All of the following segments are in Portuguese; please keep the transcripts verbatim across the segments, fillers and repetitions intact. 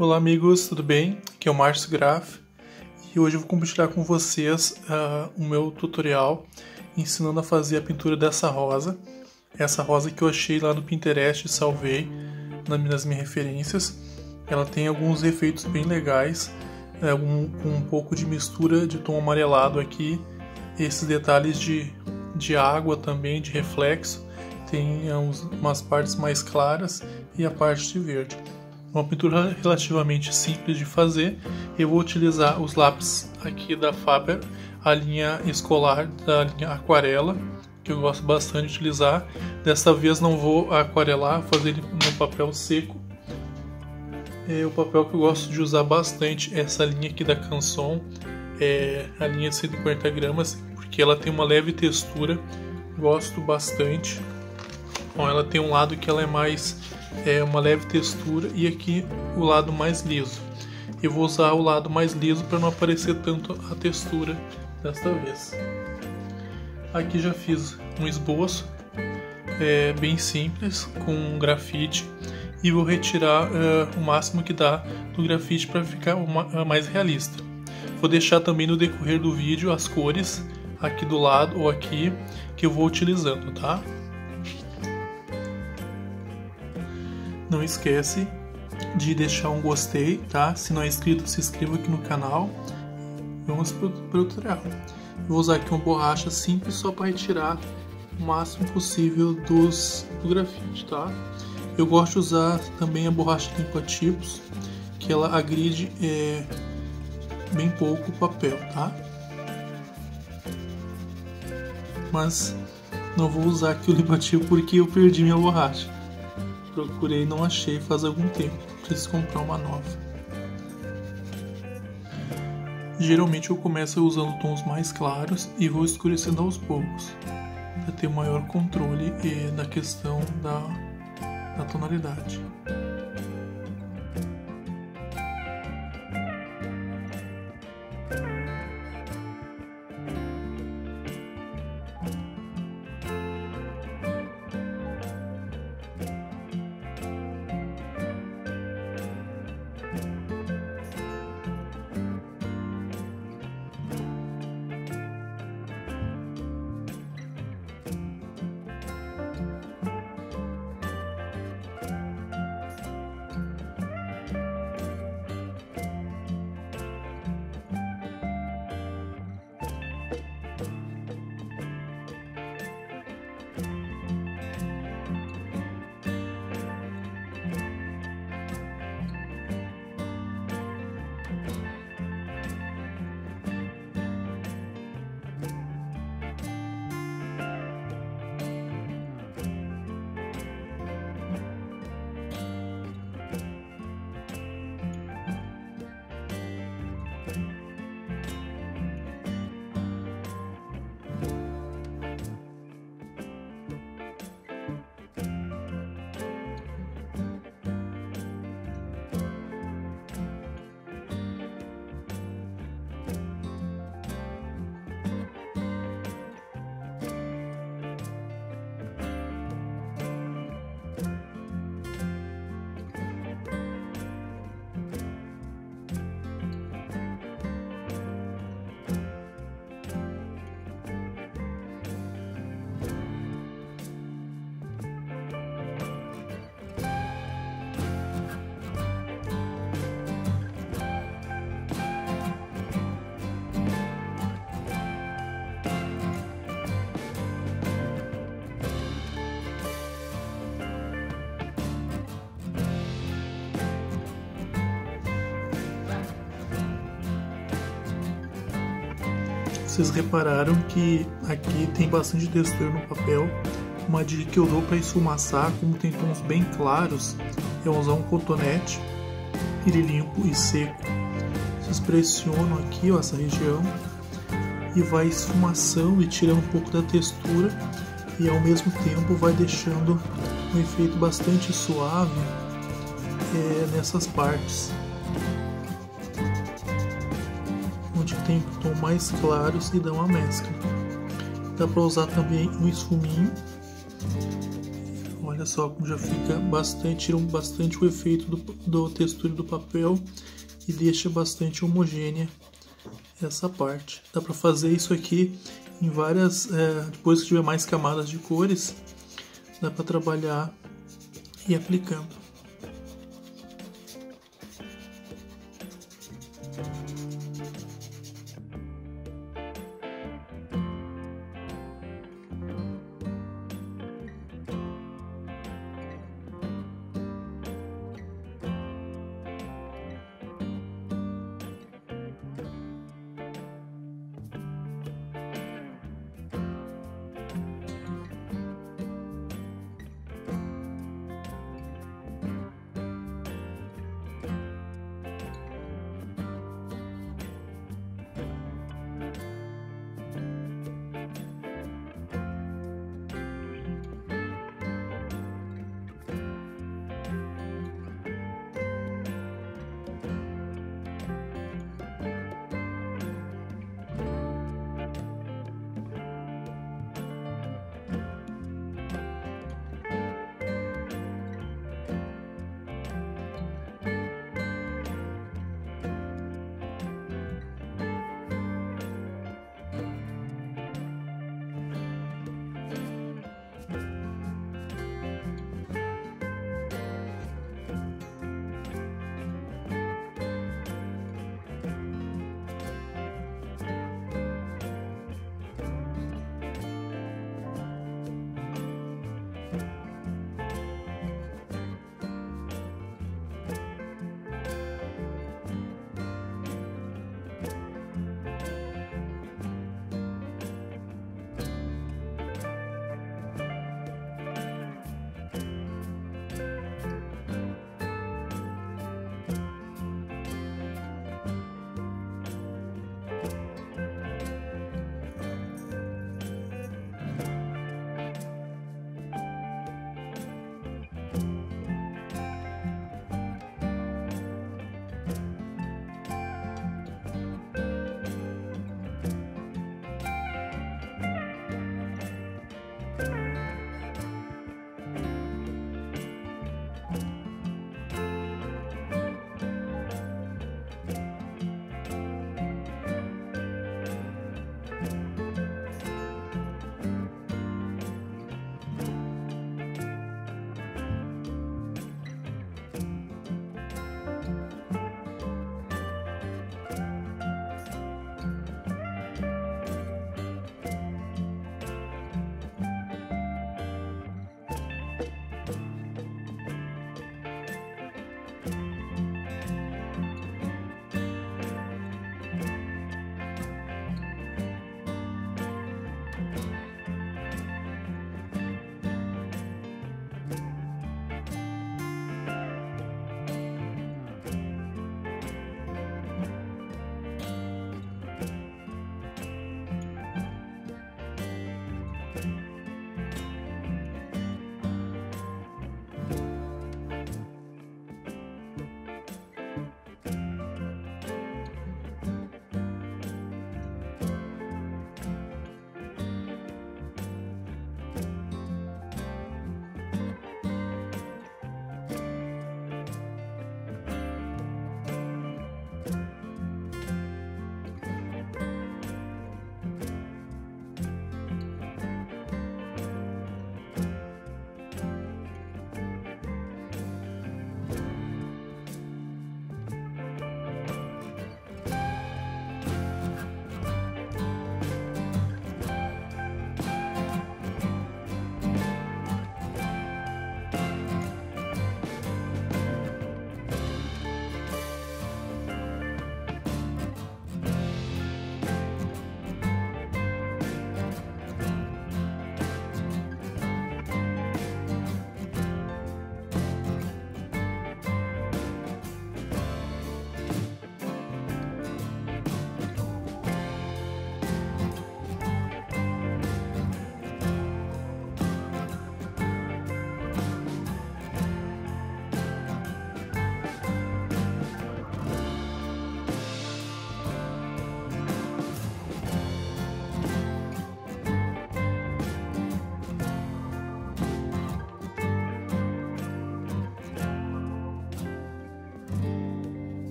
Olá amigos, tudo bem? Aqui é o Márcio Graff e hoje eu vou compartilhar com vocês uh, o meu tutorial ensinando a fazer a pintura dessa rosa. Essa rosa que eu achei lá no Pinterest e salvei nas minhas referências. Ela tem alguns efeitos bem legais, é, um, um pouco de mistura de tom amarelado aqui, esses detalhes de, de água também, de reflexo, tem uns, umas partes mais claras e a parte de verde. Uma pintura relativamente simples de fazer. Eu vou utilizar os lápis aqui da Faber, a linha escolar da linha aquarela, que eu gosto bastante de utilizar. Desta vez não vou aquarelar, fazer ele no papel seco. É, o papel que eu gosto de usar bastante é essa linha aqui da Canson, é a linha de cento e quarenta gramas, porque ela tem uma leve textura, gosto bastante. Bom, ela tem um lado que ela é mais é uma leve textura e aqui o lado mais liso. Eu vou usar o lado mais liso para não aparecer tanto a textura desta vez. Aqui já fiz um esboço é, bem simples com um grafite e vou retirar é, o máximo que dá do grafite para ficar uma, mais realista. Vou deixar também no decorrer do vídeo as cores aqui do lado ou aqui que eu vou utilizando, tá? Não esquece de deixar um gostei, tá? Se não é inscrito, se inscreva aqui no canal. Vamos para o tutorial. Vou usar aqui uma borracha simples só para retirar o máximo possível dos, do grafite, tá? Eu gosto de usar também a borracha limpa-tipos, que ela agride é, bem pouco o papel, tá? Mas não vou usar aqui o limpa-tipo porque eu perdi minha borracha. Procurei e não achei faz algum tempo, preciso comprar uma nova. Geralmente eu começo usando tons mais claros e vou escurecendo aos poucos, para ter maior controle eh, da questão da, da tonalidade. Vocês repararam que aqui tem bastante textura no papel. Uma dica que eu dou para esfumaçar, como tem tons bem claros, é usar um cotonete, ele limpo e seco. Vocês pressionam aqui, ó, essa região, e vai esfumaçando e tirando um pouco da textura, e ao mesmo tempo vai deixando um efeito bastante suave é, nessas partes onde tem tons mais claros e dá uma mescla. Dá para usar também um esfuminho, olha Olha só como já fica bastante, tira bastante o efeito do, do textura do papel e deixa bastante homogênea essa parte. Dá para fazer isso aqui em várias, é, depois que tiver mais camadas de cores, dá para trabalhar e ir aplicando.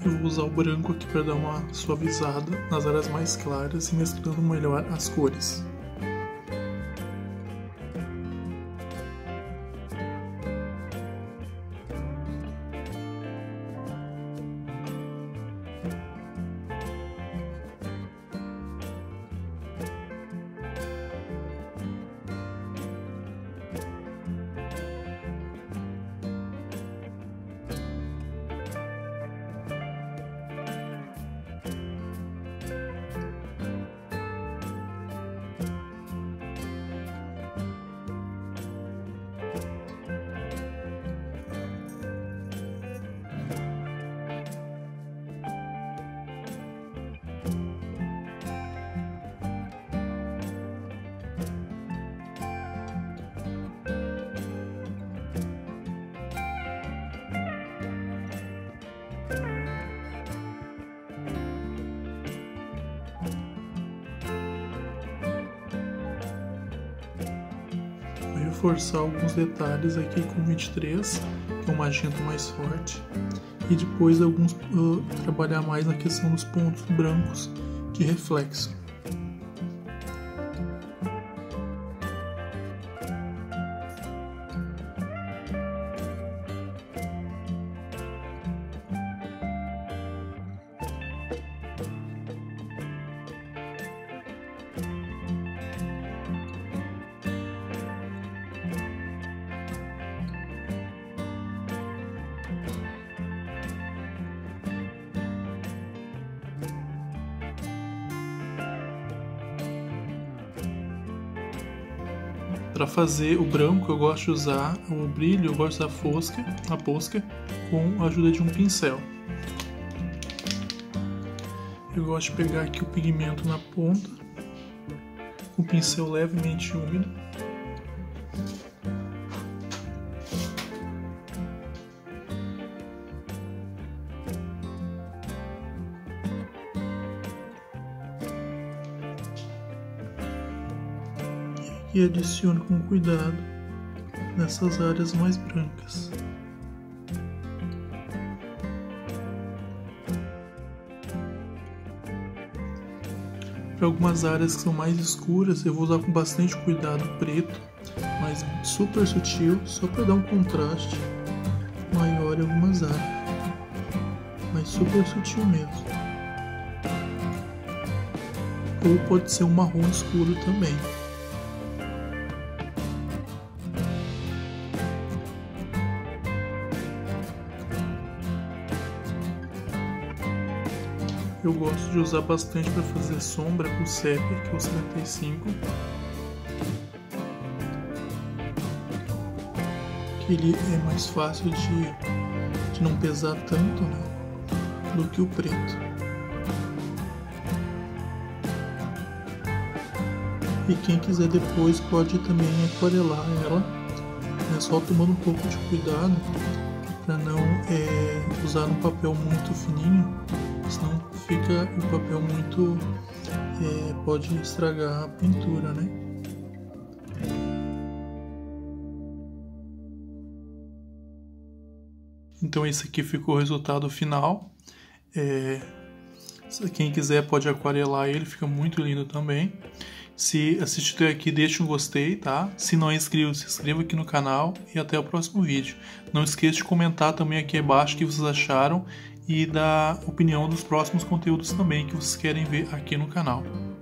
Eu vou usar o branco aqui para dar uma suavizada nas áreas mais claras e mesclando melhor as cores. Reforçar alguns detalhes aqui com vinte e três, que é um magenta mais forte, e depois alguns uh, trabalhar mais na questão dos pontos brancos de reflexo. Para fazer o branco eu gosto de usar o brilho, eu gosto da fosca, a posca com a ajuda de um pincel. Eu gosto de pegar aqui o pigmento na ponta, com o pincel levemente úmido. E adiciono com cuidado nessas áreas mais brancas. Para algumas áreas que são mais escuras, eu vou usar com bastante cuidado o preto, mas super sutil, só para dar um contraste maior em algumas áreas, mas super sutil mesmo. Ou pode ser um marrom escuro também. Eu gosto de usar bastante para fazer sombra com o sépia, que é o setenta e cinco. Que ele é mais fácil de, de não pesar tanto, né, do que o preto. E quem quiser depois pode também aquarelar ela, né, só tomando um pouco de cuidado para não é, usar um papel muito fininho, senão fica o papel muito, é, pode estragar a pintura, né? Então esse aqui ficou o resultado final. É, quem quiser pode aquarelar ele, fica muito lindo também. Se assistiu até aqui, deixe um gostei, tá? Se não é inscrito, se inscreva aqui no canal e até o próximo vídeo. Não esqueça de comentar também aqui abaixo o que vocês acharam e da opinião dos próximos conteúdos também que vocês querem ver aqui no canal.